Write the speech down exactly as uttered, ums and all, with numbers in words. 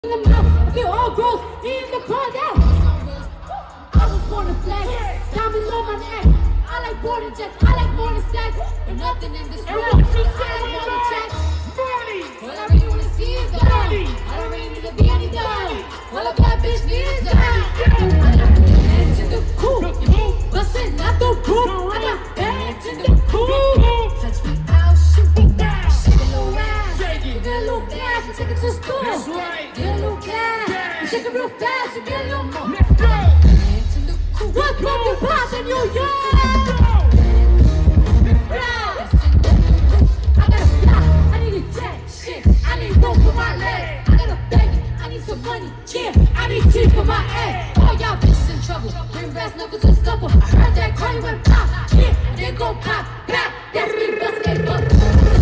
in the mouth, feel all gross, in the car now. I was born to flex, diamonds on my neck. I like boarding jets, I like more than sex. But nothing in this world, I like more than checks. All I really wanna see is God. I don't really need to be any dog. All a bad bitch needs is God. I got bands in the coop, bustin' out the roof. I got bands in the coop. Touch me, I'll shoot. Shake a little ass, get a little cash and take it to the store. That's right. Get a little cash, shake it real fast and get a little more. Let's go. Bands in the coop. What's pumpkin pops in New York? I need teeth for my ass. All y'all bitches in trouble. Bring brass knuckles and scuffle. I heard that Cardi went pop. Yeah, they gon' pop. Back. That's me bustin' they butt.